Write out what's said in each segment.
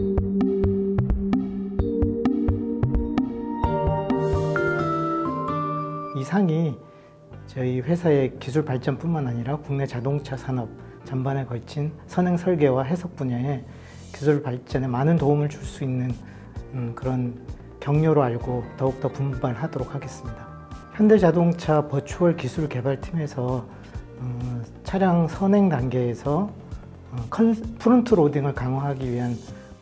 이 상이 저희 회사의 기술 발전뿐만 아니라 국내 자동차 산업 전반에 걸친 선행 설계와 해석 분야에 기술 발전에 많은 도움을 줄 수 있는 그런 격려로 알고 더욱더 분발하도록 하겠습니다. 현대자동차 버추얼 기술 개발팀에서 차량 선행 단계에서 프론트 로딩을 강화하기 위한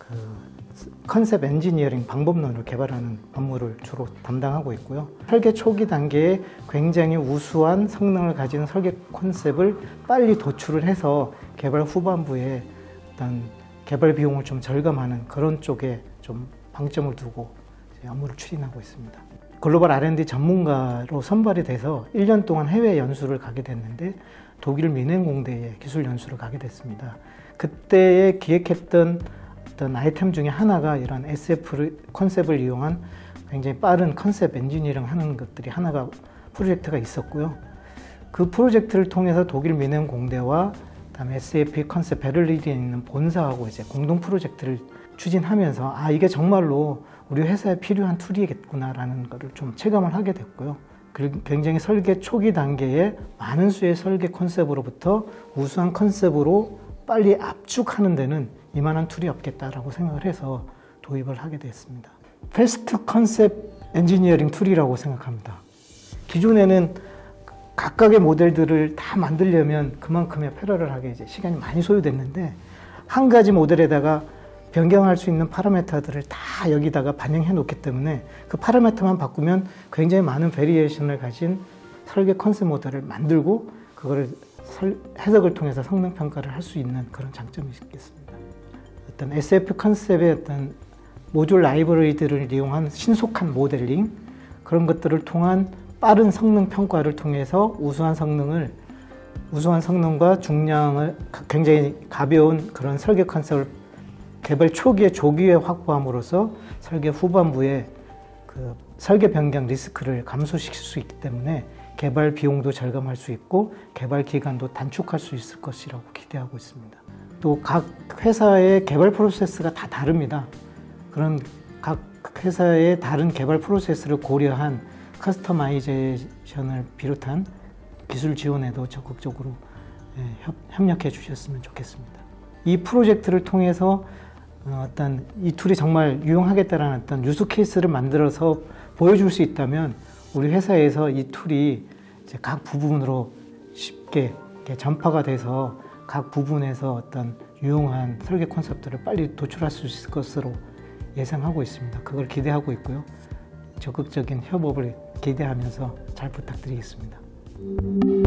컨셉 엔지니어링 방법론을 개발하는 업무를 주로 담당하고 있고요. 설계 초기 단계에 굉장히 우수한 성능을 가진 설계 컨셉을 빨리 도출을 해서 개발 후반부에 어떤 개발 비용을 좀 절감하는 그런 쪽에 좀 방점을 두고 업무를 추진하고 있습니다. 글로벌 R&D 전문가로 선발이 돼서 1년 동안 해외 연수를 가게 됐는데 독일 뮌헨공대에 기술 연수를 가게 됐습니다. 그때에 기획했던 어떤 아이템 중에 하나가 이런 SF 컨셉을 이용한 굉장히 빠른 컨셉 엔지니어링 하는 것들이 하나가 프로젝트가 있었고요. 그 프로젝트를 통해서 독일 뮌헨공대와 그다음에 SF 컨셉 베를린에 있는 본사하고 이제 공동 프로젝트를 추진하면서 이게 정말로 우리 회사에 필요한 툴이겠구나라는 것을 좀 체감을 하게 됐고요. 굉장히 설계 초기 단계에 많은 수의 설계 컨셉으로부터 우수한 컨셉으로 빨리 압축하는 데는 이만한 툴이 없겠다라고 생각을 해서 도입을 하게 됐습니다. 패스트 컨셉 엔지니어링 툴이라고 생각합니다. 기존에는 각각의 모델들을 다 만들려면 그만큼의 패러럴하게 이제 시간이 많이 소요됐는데 한 가지 모델에다가 변경할 수 있는 파라미터들을 다 여기다가 반영해 놓기 때문에 그 파라미터만 바꾸면 굉장히 많은 베리에이션을 가진 설계 컨셉 모델을 만들고 그거를 해석을 통해서 성능 평가를 할 수 있는 그런 장점이 있겠습니다. 어떤 SF 컨셉의 어떤 모듈 라이브러리들을 이용한 신속한 모델링 그런 것들을 통한 빠른 성능 평가를 통해서 우수한 성능과 중량을 굉장히 가벼운 그런 설계 컨셉을 개발 초기에 조기에 확보함으로써 설계 후반부에 그 설계 변경 리스크를 감소시킬 수 있기 때문에 개발 비용도 절감할 수 있고 개발 기간도 단축할 수 있을 것이라고 기대하고 있습니다. 또 각 회사의 개발 프로세스가 다 다릅니다. 그런 각 회사의 다른 개발 프로세스를 고려한 커스터마이제이션을 비롯한 기술 지원에도 적극적으로 협력해 주셨으면 좋겠습니다. 이 프로젝트를 통해서 어떤 이 툴이 정말 유용하겠다라는 어떤 유스 케이스를 만들어서 보여줄 수 있다면 우리 회사에서 이 툴이 이제 각 부분으로 쉽게 전파가 돼서 각 부분에서 어떤 유용한 설계 콘셉트를 빨리 도출할 수 있을 것으로 예상하고 있습니다. 그걸 기대하고 있고요. 적극적인 협업을 기대하면서 잘 부탁드리겠습니다.